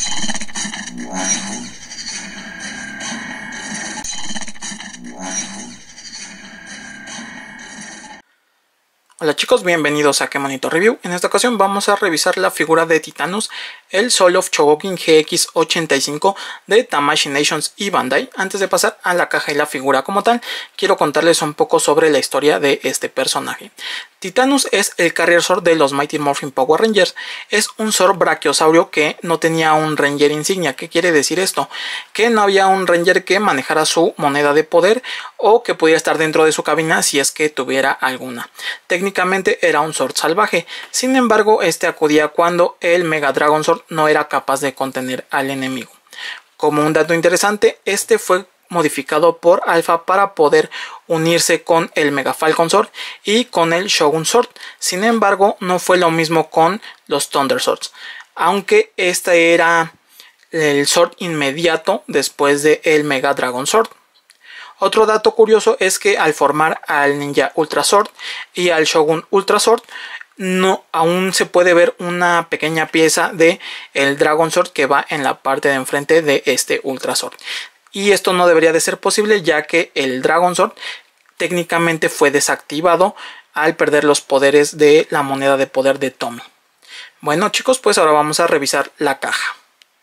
Hola chicos, bienvenidos a Kemonito Review. En esta ocasión vamos a revisar la figura de Titanus, el Soul of Chogokin GX85 de Tamashii Nations y Bandai. Antes de pasar a la caja y la figura como tal, quiero contarles un poco sobre la historia de este personaje. Titanus es el Carrier Sword de los Mighty Morphin Power Rangers. Es un Sword brachiosaurio que no tenía un Ranger insignia. ¿Qué quiere decir esto? Que no había un Ranger que manejara su moneda de poder o que pudiera estar dentro de su cabina si es que tuviera alguna. Técnicamente era un Sword salvaje. Sin embargo, este acudía cuando el Mega Dragon Sword no era capaz de contener al enemigo. Como un dato interesante, este fue modificado por Alpha para poder unirse con el Mega Falcon Sword y con el Shogun Sword. Sin embargo, no fue lo mismo con los Thunder Swords, aunque este era el Sword inmediato después de el Mega Dragon Sword. Otro dato curioso es que al formar al Ninja Ultra Sword y al Shogun Ultra Sword, aún se puede ver una pequeña pieza de el Dragon Sword que va en la parte de enfrente de este Ultra Sword. Y esto no debería de ser posible, ya que el Dragon Sword técnicamente fue desactivado al perder los poderes de la moneda de poder de Tommy. Bueno chicos, pues ahora vamos a revisar la caja.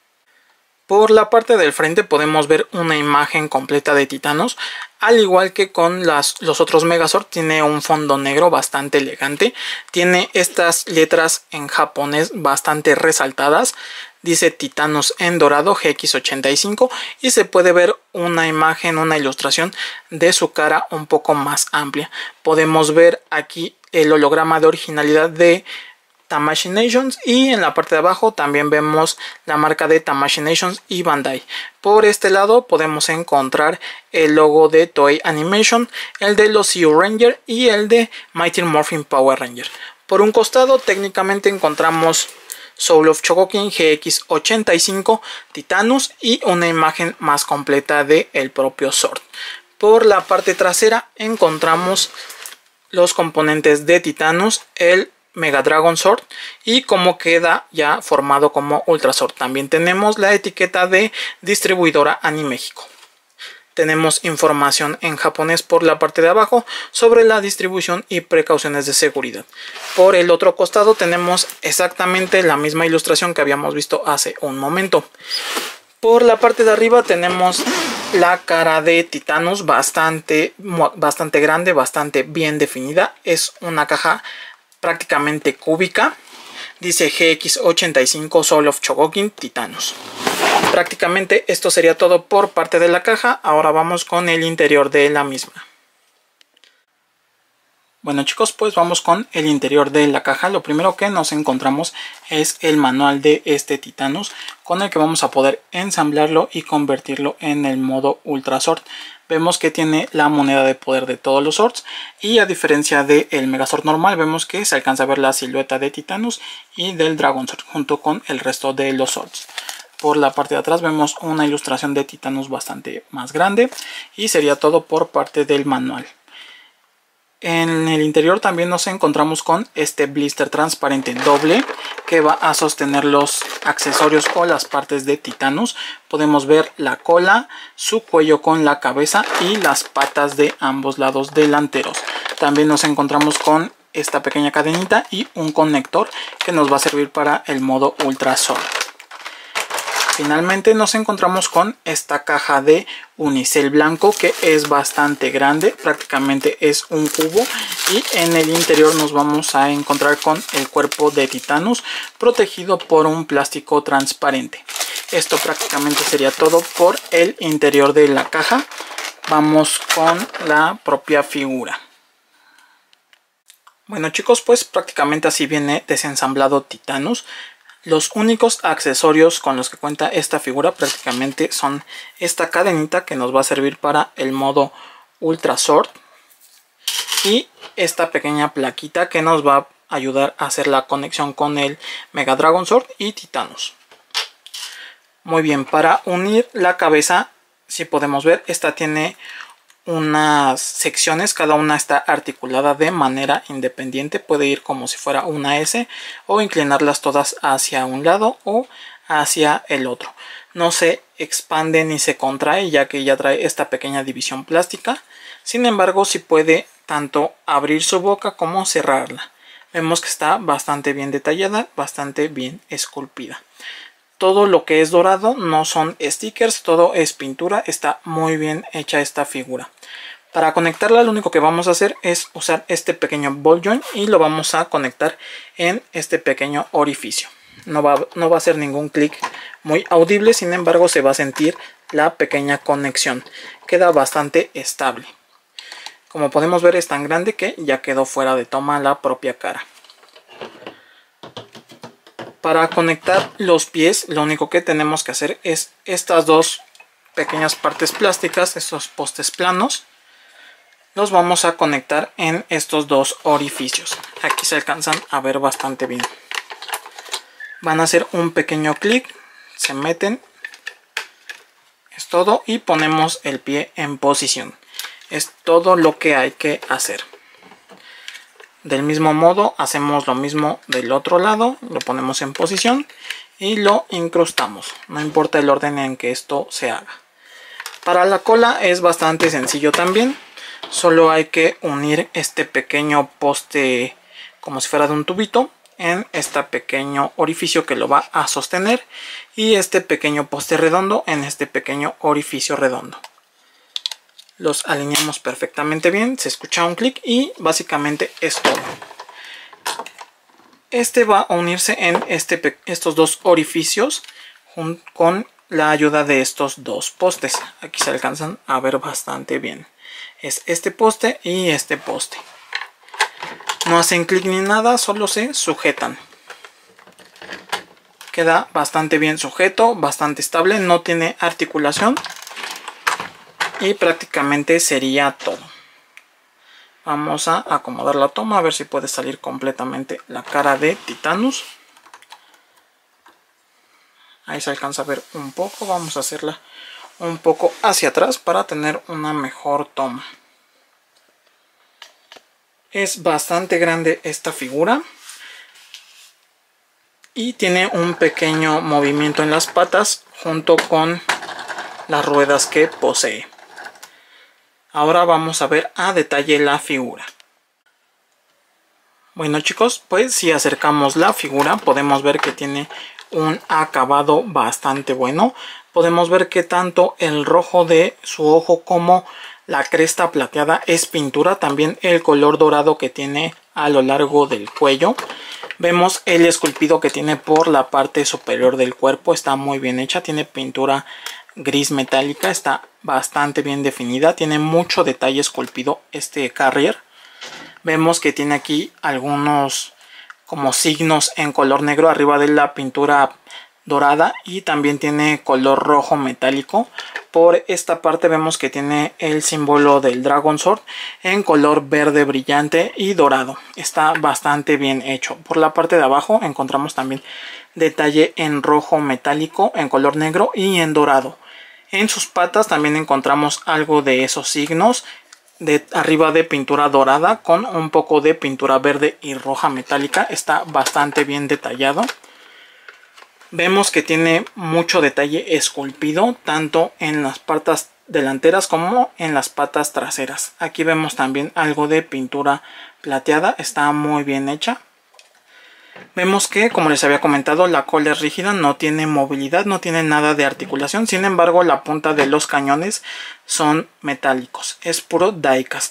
Por la parte del frente podemos ver una imagen completa de Titanus. Al igual que con los otros Megazord, tiene un fondo negro bastante elegante. Tiene estas letras en japonés bastante resaltadas. Dice Titanus en dorado GX85 y se puede ver una imagen, una ilustración de su cara un poco más amplia. Podemos ver aquí el holograma de originalidad de Tamashii Nations y en la parte de abajo también vemos la marca de Tamashii Nations y Bandai. Por este lado podemos encontrar el logo de Toei Animation, el de los Zeo Ranger y el de Mighty Morphin Power Ranger. Por un costado técnicamente encontramos Soul of Chogokin GX85 Titanus y una imagen más completa de el propio Sword. Por la parte trasera encontramos los componentes de Titanus, el Mega Dragon Sword y cómo queda ya formado como Ultra Sword. También tenemos la etiqueta de distribuidora Animéxico. Tenemos información en japonés por la parte de abajo sobre la distribución y precauciones de seguridad. Por el otro costado tenemos exactamente la misma ilustración que habíamos visto hace un momento. Por la parte de arriba tenemos la cara de Titanus bastante grande, bastante bien definida. Es una caja prácticamente cúbica. Dice GX85 Soul of Chogokin Titanus. Prácticamente esto sería todo por parte de la caja. Ahora vamos con el interior de la misma. Bueno chicos, pues vamos con el interior de la caja. Lo primero que nos encontramos es el manual de este Titanus, con el que vamos a poder ensamblarlo y convertirlo en el modo Ultra Sword. Vemos que tiene la moneda de poder de todos los Swords y a diferencia del Megazord normal vemos que se alcanza a ver la silueta de Titanus y del Dragon Sword junto con el resto de los Swords. Por la parte de atrás vemos una ilustración de Titanus bastante más grande y sería todo por parte del manual. En el interior también nos encontramos con este blister transparente doble que va a sostener los accesorios o las partes de Titanus. Podemos ver la cola, su cuello con la cabeza y las patas de ambos lados delanteros. También nos encontramos con esta pequeña cadenita y un conector que nos va a servir para el modo Ultra Sword. Finalmente nos encontramos con esta caja de unicel blanco que es bastante grande, prácticamente es un cubo, y en el interior nos vamos a encontrar con el cuerpo de Titanus protegido por un plástico transparente. Esto prácticamente sería todo por el interior de la caja. Vamos con la propia figura. Bueno chicos, pues prácticamente así viene desensamblado Titanus. Los únicos accesorios con los que cuenta esta figura prácticamente son esta cadenita que nos va a servir para el modo Ultra Sword y esta pequeña plaquita que nos va a ayudar a hacer la conexión con el Mega Dragon Sword y Titanus. Muy bien, para unir la cabeza, si podemos ver, esta tiene unas secciones, cada una está articulada de manera independiente, puede ir como si fuera una S o inclinarlas todas hacia un lado o hacia el otro. No se expande ni se contrae ya que ya trae esta pequeña división plástica. Sin embargo, sí puede tanto abrir su boca como cerrarla. Vemos que está bastante bien detallada, bastante bien esculpida. Todo lo que es dorado no son stickers, todo es pintura. Está muy bien hecha esta figura. Para conectarla lo único que vamos a hacer es usar este pequeño ball joint y lo vamos a conectar en este pequeño orificio. No va a hacer ningún clic muy audible, sin embargo se va a sentir la pequeña conexión. Queda bastante estable. Como podemos ver, es tan grande que ya quedó fuera de toma la propia cara. Para conectar los pies, lo único que tenemos que hacer es estas dos pequeñas partes plásticas, estos postes planos, los vamos a conectar en estos dos orificios. Aquí se alcanzan a ver bastante bien. Van a hacer un pequeño clic, se meten, es todo, y ponemos el pie en posición. Es todo lo que hay que hacer. Del mismo modo hacemos lo mismo del otro lado, lo ponemos en posición y lo incrustamos. No importa el orden en que esto se haga. Para la cola es bastante sencillo también. Solo hay que unir este pequeño poste como si fuera de un tubito en este pequeño orificio que lo va a sostener y este pequeño poste redondo en este pequeño orificio redondo. Los alineamos perfectamente bien, se escucha un clic y básicamente es todo. Este va a unirse en estos dos orificios con la ayuda de estos dos postes. Aquí se alcanzan a ver bastante bien. Es este poste y este poste. No hacen clic ni nada, solo se sujetan. Queda bastante bien sujeto, bastante estable, no tiene articulación. Y prácticamente sería todo. Vamos a acomodar la toma a ver si puede salir completamente la cara de Titanus. Ahí se alcanza a ver un poco. Vamos a hacerla un poco hacia atrás para tener una mejor toma. Es bastante grande esta figura. Y tiene un pequeño movimiento en las patas junto con las ruedas que posee. Ahora vamos a ver a detalle la figura. Bueno chicos, pues si acercamos la figura podemos ver que tiene un acabado bastante bueno. Podemos ver que tanto el rojo de su ojo como la cresta plateada es pintura. También el color dorado que tiene a lo largo del cuello. Vemos el esculpido que tiene por la parte superior del cuerpo. Está muy bien hecha, tiene pintura gris metálica, está bastante bien definida, tiene mucho detalle esculpido este carrier. Vemos que tiene aquí algunos como signos en color negro arriba de la pintura dorada y también tiene color rojo metálico. Por esta parte vemos que tiene el símbolo del Dragon Sword en color verde brillante y dorado. Está bastante bien hecho. Por la parte de abajo encontramos también detalle en rojo metálico, en color negro y en dorado. En sus patas también encontramos algo de esos signos, de arriba de pintura dorada con un poco de pintura verde y roja metálica. Está bastante bien detallado. Vemos que tiene mucho detalle esculpido tanto en las patas delanteras como en las patas traseras. Aquí vemos también algo de pintura plateada, está muy bien hecha. Vemos que, como les había comentado, la cola es rígida, no tiene movilidad, no tiene nada de articulación. Sin embargo, la punta de los cañones son metálicos, es puro die-cast.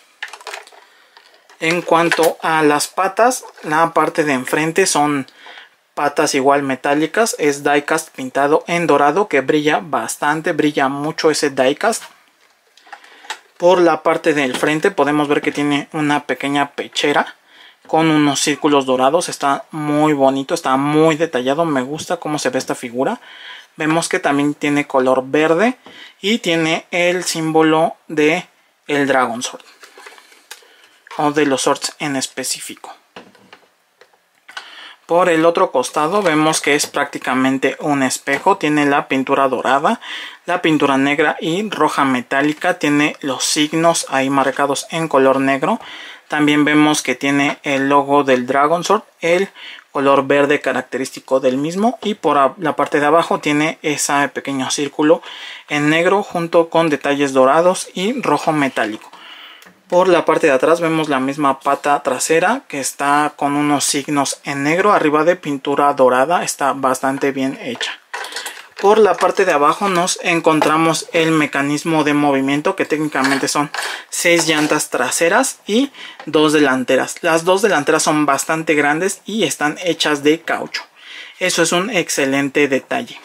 En cuanto a las patas, la parte de enfrente son patas igual metálicas, es die-cast pintado en dorado que brilla bastante, brilla mucho ese die-cast. Por la parte del frente podemos ver que tiene una pequeña pechera con unos círculos dorados. Está muy bonito, está muy detallado, me gusta cómo se ve esta figura. Vemos que también tiene color verde y tiene el símbolo de el Dragon Sword o de los swords en específico. Por el otro costado vemos que es prácticamente un espejo. Tiene la pintura dorada, la pintura negra y roja metálica. Tiene los signos ahí marcados en color negro. También vemos que tiene el logo del Dragon Sword, el color verde característico del mismo. Y por la parte de abajo tiene ese pequeño círculo en negro junto con detalles dorados y rojo metálico. Por la parte de atrás vemos la misma pata trasera que está con unos signos en negro arriba de pintura dorada. Está bastante bien hecha. Por la parte de abajo nos encontramos el mecanismo de movimiento, que técnicamente son 6 llantas traseras y 2 delanteras. Las 2 delanteras son bastante grandes y están hechas de caucho. Eso es un excelente detalle.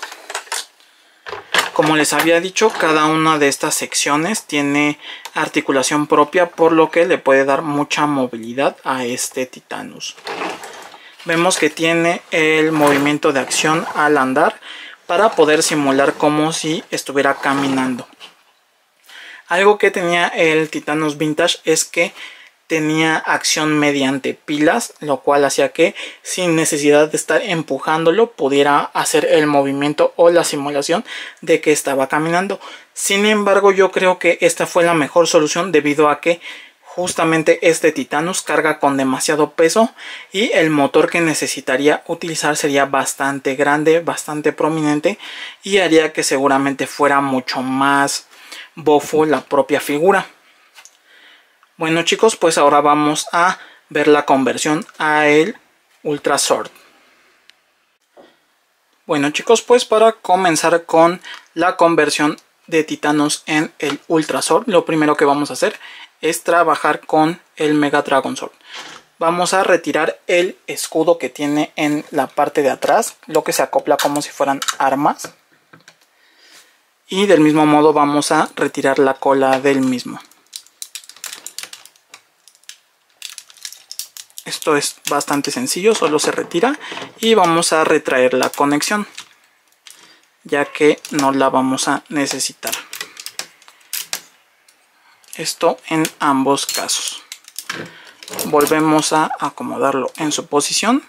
Como les había dicho, cada una de estas secciones tiene articulación propia, por lo que le puede dar mucha movilidad a este Titanus. Vemos que tiene el movimiento de acción al andar para poder simular como si estuviera caminando. Algo que tenía el Titanus Vintage es que tenía acción mediante pilas, lo cual hacía que sin necesidad de estar empujándolo pudiera hacer el movimiento o la simulación de que estaba caminando. Sin embargo, yo creo que esta fue la mejor solución, debido a que justamente este Titanus carga con demasiado peso y el motor que necesitaría utilizar sería bastante grande, bastante prominente, y haría que seguramente fuera mucho más bofo la propia figura. Bueno chicos, pues ahora vamos a ver la conversión a el Ultra Sword. Bueno chicos, pues para comenzar con la conversión de Titanus en el Ultra Sword, lo primero que vamos a hacer es trabajar con el Mega Dragon Sword. Vamos a retirar el escudo que tiene en la parte de atrás, lo que se acopla como si fueran armas. Y del mismo modo vamos a retirar la cola del mismo. Esto es bastante sencillo, solo se retira y vamos a retraer la conexión, ya que no la vamos a necesitar. Esto en ambos casos. Volvemos a acomodarlo en su posición.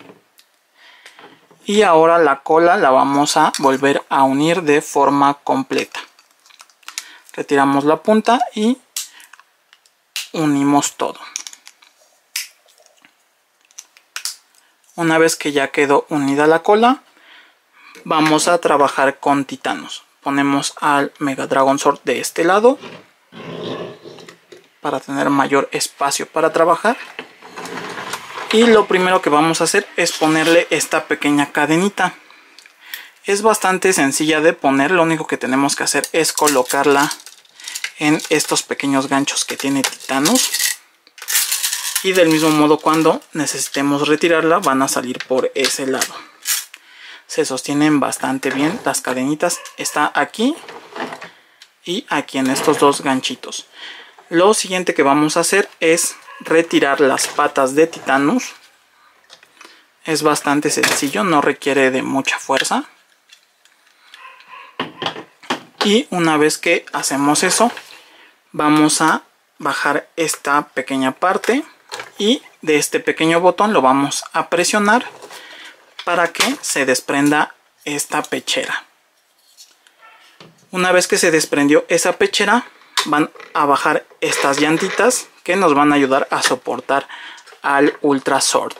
Y ahora la cola la vamos a volver a unir de forma completa. Retiramos la punta y unimos todo. Una vez que ya quedó unida la cola, vamos a trabajar con Titanus. Ponemos al Mega Dragon Sword de este lado para tener mayor espacio para trabajar. Y lo primero que vamos a hacer es ponerle esta pequeña cadenita. Es bastante sencilla de poner, lo único que tenemos que hacer es colocarla en estos pequeños ganchos que tiene Titanus. Y del mismo modo, cuando necesitemos retirarla, van a salir por ese lado. Se sostienen bastante bien las cadenitas. Está aquí y aquí en estos dos ganchitos. Lo siguiente que vamos a hacer es retirar las patas de Titanus. Es bastante sencillo, no requiere de mucha fuerza. Y una vez que hacemos eso, vamos a bajar esta pequeña parte. Y de este pequeño botón lo vamos a presionar para que se desprenda esta pechera. Una vez que se desprendió esa pechera, van a bajar estas llantitas que nos van a ayudar a soportar al Ultra Sword.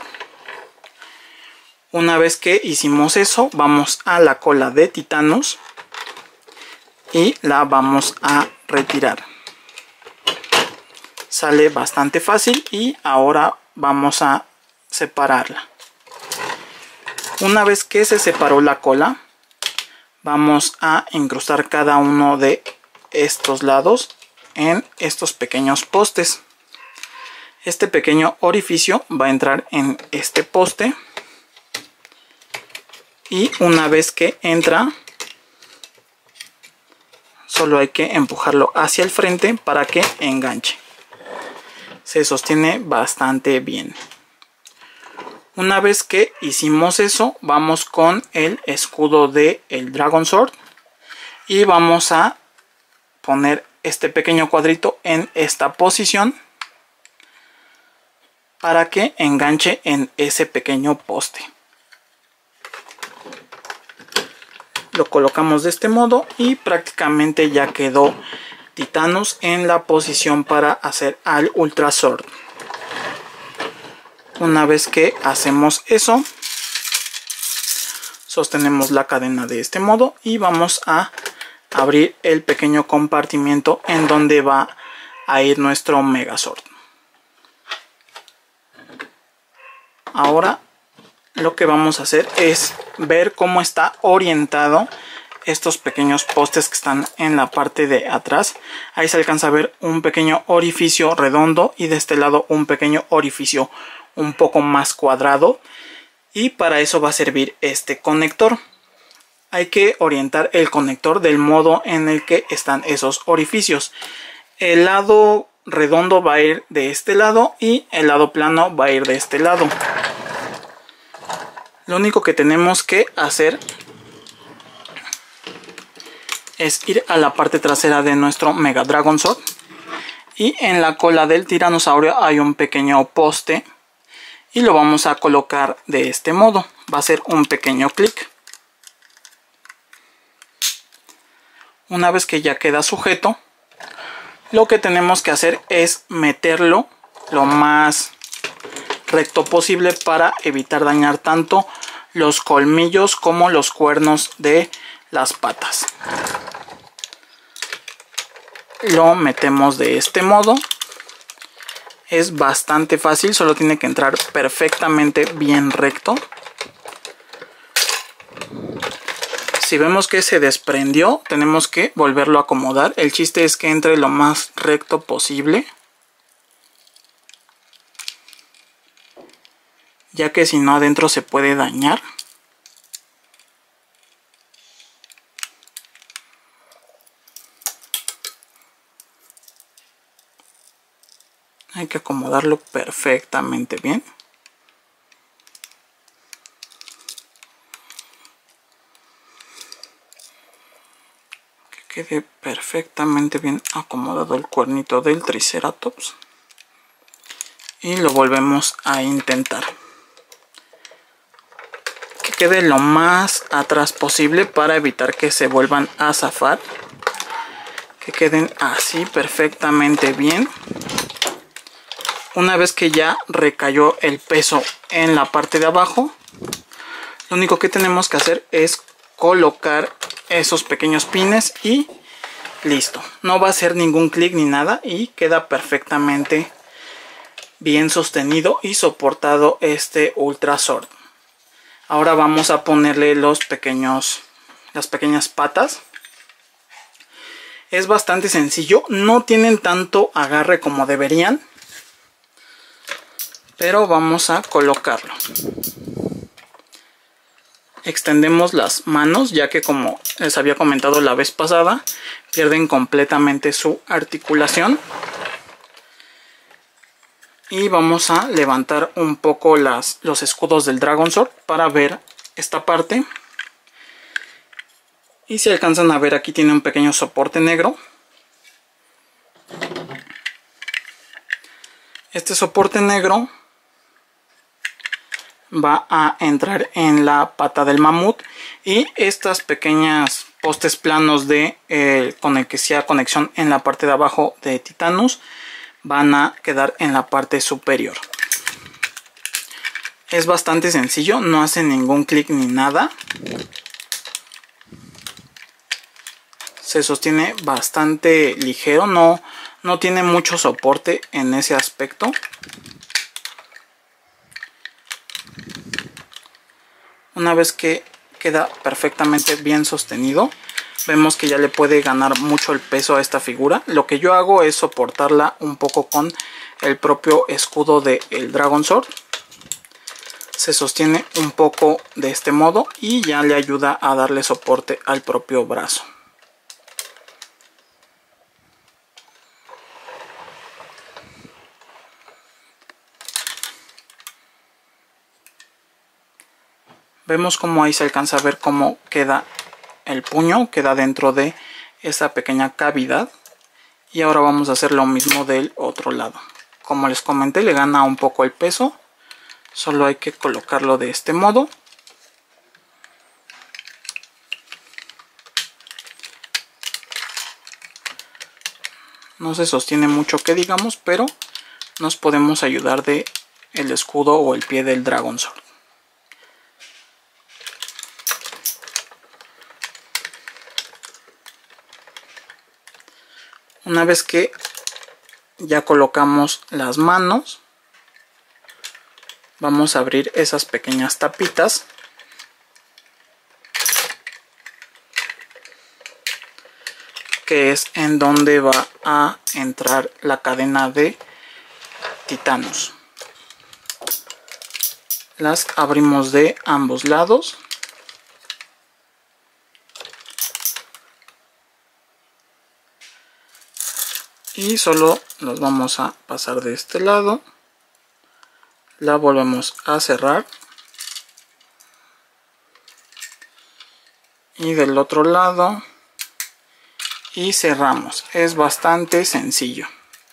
Una vez que hicimos eso, vamos a la cola de Titanus y la vamos a retirar. Sale bastante fácil y ahora vamos a separarla. Una vez que se separó la cola, vamos a incrustar cada uno de estos lados en estos pequeños postes. Este pequeño orificio va a entrar en este poste y una vez que entra, solo hay que empujarlo hacia el frente para que enganche. Se sostiene bastante bien. Una vez que hicimos eso, vamos con el escudo de el Dragon Sword y vamos a poner este pequeño cuadrito en esta posición. para que enganche en ese pequeño poste. Lo colocamos de este modo y prácticamente ya quedó Titanus en la posición para hacer al Ultra Sword. Una vez que hacemos eso, sostenemos la cadena de este modo y vamos a abrir el pequeño compartimiento en donde va a ir nuestro Megazord. Ahora lo que vamos a hacer es ver cómo está orientado estos pequeños postes que están en la parte de atrás. Ahí se alcanza a ver un pequeño orificio redondo y de este lado un pequeño orificio un poco más cuadrado, y para eso va a servir este conector. Hay que orientar el conector del modo en el que están esos orificios. El lado redondo va a ir de este lado y el lado plano va a ir de este lado. Lo único que tenemos que hacer es ir a la parte trasera de nuestro Mega Dragon Sword, y en la cola del tiranosaurio hay un pequeño poste y lo vamos a colocar de este modo. Va a ser un pequeño clic. Una vez que ya queda sujeto, lo que tenemos que hacer es meterlo lo más recto posible para evitar dañar tanto los colmillos como los cuernos de las patas. Lo metemos de este modo. Es bastante fácil, solo tiene que entrar perfectamente bien recto. Si vemos que se desprendió, tenemos que volverlo a acomodar. El chiste es que entre lo más recto posible, ya que si no adentro se puede dañar. Hay que acomodarlo perfectamente bien. Que quede perfectamente bien acomodado el cuernito del Triceratops. Y lo volvemos a intentar. Que quede lo más atrás posible para evitar que se vuelvan a zafar. Que queden así perfectamente bien. Una vez que ya recayó el peso en la parte de abajo, lo único que tenemos que hacer es colocar esos pequeños pines y listo. No va a hacer ningún clic ni nada y queda perfectamente bien sostenido y soportado este Ultra Sword. Ahora vamos a ponerle las pequeñas patas. Es bastante sencillo, no tienen tanto agarre como deberían, pero vamos a colocarlo. Extendemos las manos, ya que como les había comentado la vez pasada, pierden completamente su articulación. Y vamos a levantar un poco los escudos del Dragon Sword para ver esta parte. Y si alcanzan a ver, aquí tiene un pequeño soporte negro. Este soporte negro va a entrar en la pata del mamut, y estas pequeñas postes planos con el que sea conexión en la parte de abajo de Titanus van a quedar en la parte superior. Es bastante sencillo, no hace ningún clic ni nada. Se sostiene bastante ligero, no tiene mucho soporte en ese aspecto. Una vez que queda perfectamente bien sostenido, vemos que ya le puede ganar mucho el peso a esta figura. Lo que yo hago es soportarla un poco con el propio escudo del Dragon Sword. Se sostiene un poco de este modo y ya le ayuda a darle soporte al propio brazo. Vemos como ahí se alcanza a ver cómo queda el puño, queda dentro de esa pequeña cavidad. Y ahora vamos a hacer lo mismo del otro lado. como les comenté, le gana un poco el peso. Solo hay que colocarlo de este modo. No se sostiene mucho que digamos, pero nos podemos ayudar de el escudo o el pie del Dragon Sword. Una vez que ya colocamos las manos, vamos a abrir esas pequeñas tapitas. Que es en donde va a entrar la cadena de Titanus. Las abrimos de ambos lados. Y solo los vamos a pasar de este lado. La volvemos a cerrar. Y del otro lado. Y cerramos. Es bastante sencillo.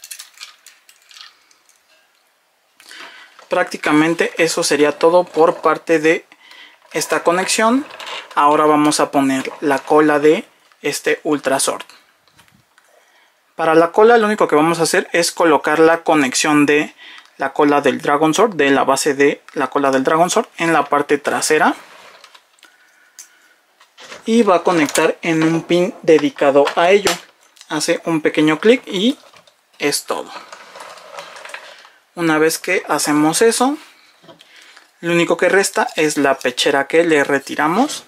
Prácticamente eso sería todo por parte de esta conexión. Ahora vamos a poner la cola de este Ultra Sword. Para la cola lo único que vamos a hacer es colocar la conexión de la cola del Dragon Sword, de la base de la cola del Dragon Sword en la parte trasera. Y va a conectar en un pin dedicado a ello. Hace un pequeño clic y es todo. Una vez que hacemos eso, lo único que resta es la pechera que le retiramos.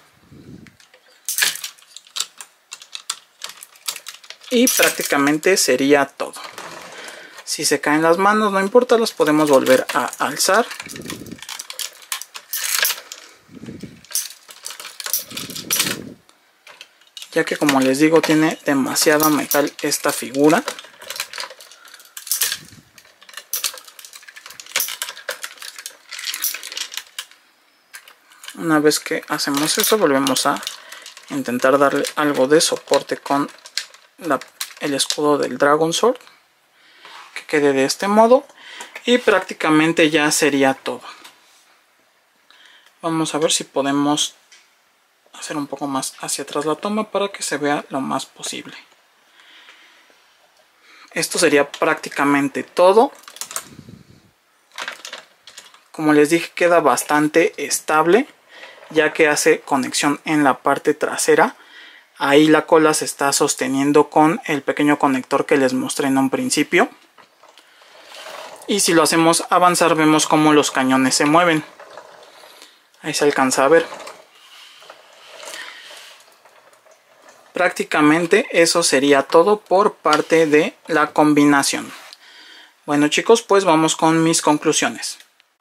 Y prácticamente sería todo. Si se caen las manos, no importa, las podemos volver a alzar. Ya que, como les digo, tiene demasiado metal esta figura. Una vez que hacemos eso, volvemos a intentar darle algo de soporte con el escudo del Dragon Sword. Que quede de este modo. Y prácticamente ya sería todo. Vamos a ver si podemos hacer un poco más hacia atrás la toma para que se vea lo más posible. Esto sería prácticamente todo. Como les dije, queda bastante estable, ya que hace conexión en la parte trasera. Ahí la cola se está sosteniendo con el pequeño conector que les mostré en un principio. Y si lo hacemos avanzar, vemos cómo los cañones se mueven. Ahí se alcanza a ver. Prácticamente eso sería todo por parte de la combinación. Bueno chicos, pues vamos con mis conclusiones.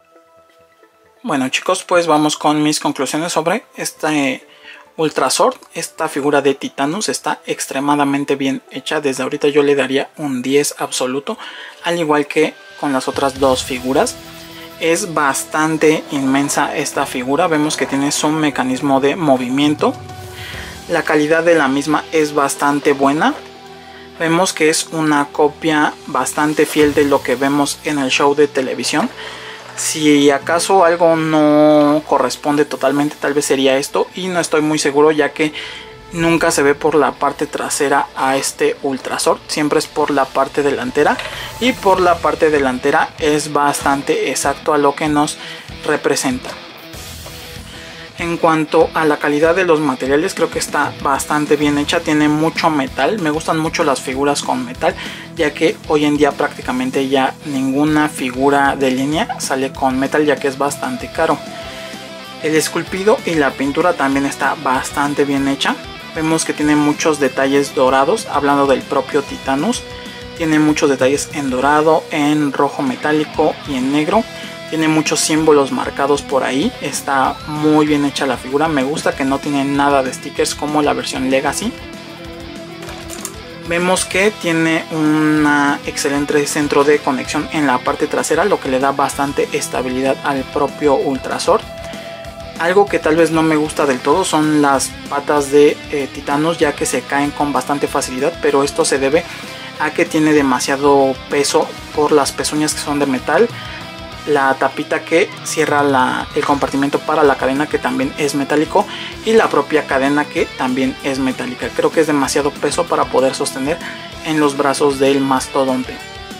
Sobre este Ultra Sword. Esta figura de Titanus está extremadamente bien hecha. Desde ahorita yo le daría un 10 absoluto, al igual que con las otras dos figuras. Es bastante inmensa esta figura. Vemos que tiene su mecanismo de movimiento. La calidad de la misma es bastante buena. Vemos que es una copia bastante fiel de lo que vemos en el show de televisión. Si acaso algo no corresponde totalmente, tal vez sería esto. Y no estoy muy seguro, ya que nunca se ve por la parte trasera a este Ultra Sword. Siempre es por la parte delantera. Y por la parte delantera es bastante exacto a lo que nos representa. En cuanto a la calidad de los materiales, creo que está bastante bien hecha. Tiene mucho metal. Me gustan mucho las figuras con metal, ya que hoy en día prácticamente ya ninguna figura de línea sale con metal, ya que es bastante caro. El esculpido y la pintura también está bastante bien hecha. Vemos que tiene muchos detalles dorados. Hablando del propio Titanus, tiene muchos detalles en dorado, en rojo metálico y en negro. Tiene muchos símbolos marcados por ahí. Está muy bien hecha la figura. Me gusta que no tiene nada de stickers como la versión Legacy. Vemos que tiene un excelente centro de conexión en la parte trasera, lo que le da bastante estabilidad al propio Ultra Sword. Algo que tal vez no me gusta del todo son las patas de Titanus, ya que se caen con bastante facilidad, pero esto se debe a que tiene demasiado peso por las pezuñas que son de metal, la tapita que cierra el compartimento para la cadena que también es metálico y la propia cadena que también es metálica. Creo que es demasiado peso para poder sostener en los brazos del mastodonte.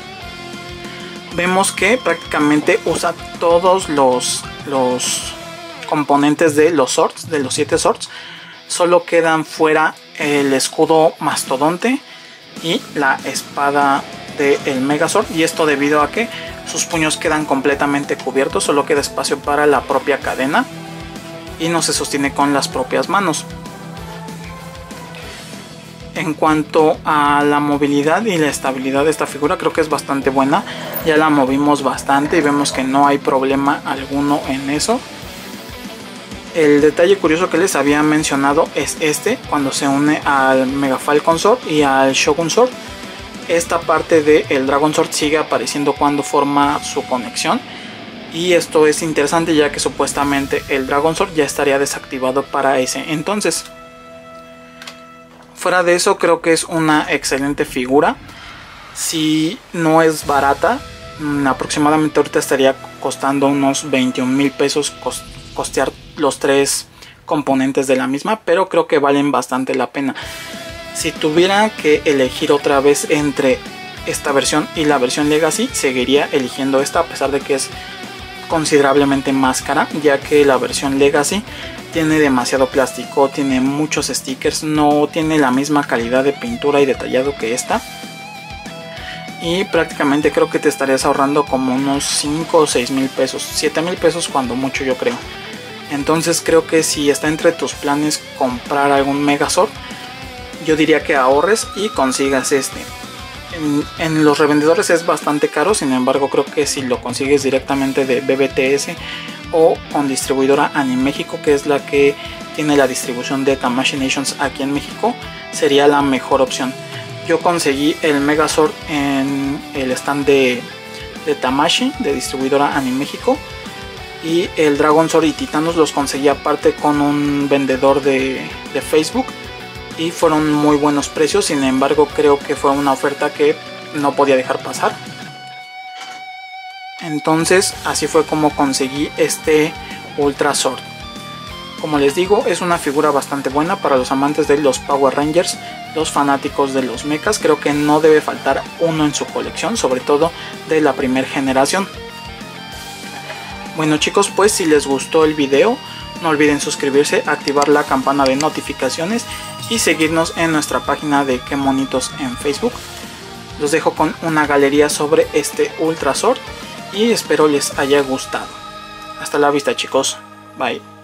Vemos que prácticamente usa todos los componentes de los swords, de los 7 swords. Solo quedan fuera el escudo mastodonte y la espada del Megazord, y esto debido a que sus puños quedan completamente cubiertos, solo queda espacio para la propia cadena y no se sostiene con las propias manos. En cuanto a la movilidad y la estabilidad de esta figura, creo que es bastante buena. Ya la movimos bastante y vemos que no hay problema alguno en eso. El detalle curioso que les había mencionado es este, cuando se une al Mega Falcon Sword y al Shogun Sword. Esta parte del Dragon Sword sigue apareciendo cuando forma su conexión. Y esto es interesante, ya que supuestamente el Dragon Sword ya estaría desactivado para ese entonces. Fuera de eso, creo que es una excelente figura. Si no es barata, aproximadamente ahorita estaría costando unos 21,000 pesos costear los 3 componentes de la misma, pero creo que valen bastante la pena. Si tuviera que elegir otra vez entre esta versión y la versión Legacy, seguiría eligiendo esta, a pesar de que es considerablemente más cara, ya que la versión Legacy tiene demasiado plástico, tiene muchos stickers, no tiene la misma calidad de pintura y detallado que esta, y prácticamente creo que te estarías ahorrando como unos 5 o 6 mil pesos, 7 mil pesos cuando mucho, yo creo. Entonces creo que si está entre tus planes comprar algún Megazord, yo diría que ahorres y consigas este. En los revendedores es bastante caro, sin embargo creo que si lo consigues directamente de BBTS o con distribuidora Animéxico, que es la que tiene la distribución de Tamashii Nations aquí en México, sería la mejor opción. Yo conseguí el Megazord en el stand de Tamashii, de distribuidora Animéxico, y el Dragon Sword y Titanos los conseguí aparte con un vendedor de Facebook, y fueron muy buenos precios. Sin embargo creo que fue una oferta que no podía dejar pasar. Entonces así fue como conseguí este Ultra Sword. Como les digo, es una figura bastante buena para los amantes de los Power Rangers, los fanáticos de los mechas. Creo que no debe faltar uno en su colección, sobre todo de la primera generación. Bueno chicos, pues si les gustó el video, no olviden suscribirse, activar la campana de notificaciones y seguirnos en nuestra página de Qué Monitos en Facebook. Los dejo con una galería sobre este Ultra Sword y espero les haya gustado. Hasta la vista chicos, bye.